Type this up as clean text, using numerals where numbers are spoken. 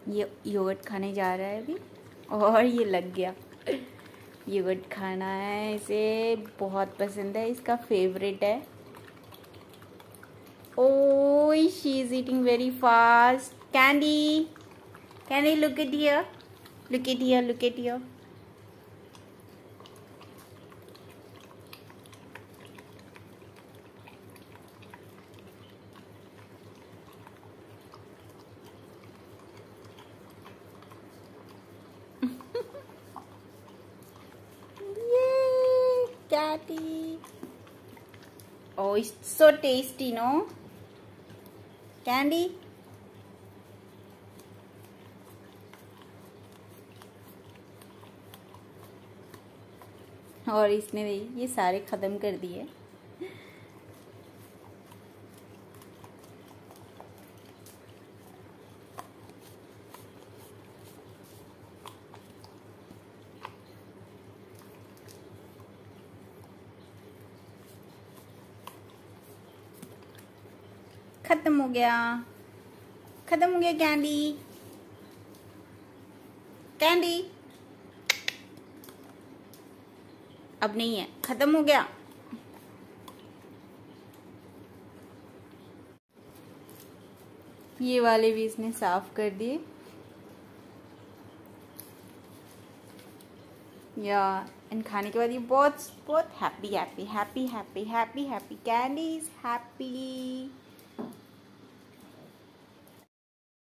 ये योगर्ट खाने जा रहा है अभी और ये लग गया। योगर्ट खाना है, इसे बहुत पसंद है, इसका फेवरेट है। Oh, she is eating very fast. Candy, candy, look at here, look at here, look at here. Daddy. Oh, it's so tasty, no? Candy? और इसने ये सारे ख़त्म कर दिए। खत्म हो गया, खत्म हो गया कैंडी, कैंडी अब नहीं है, खत्म हो गया। ये वाले भी इसने साफ कर दिए। या इन खाने के बाद ये बहुत बहुत happy happy happy happy happy happy candy is happy.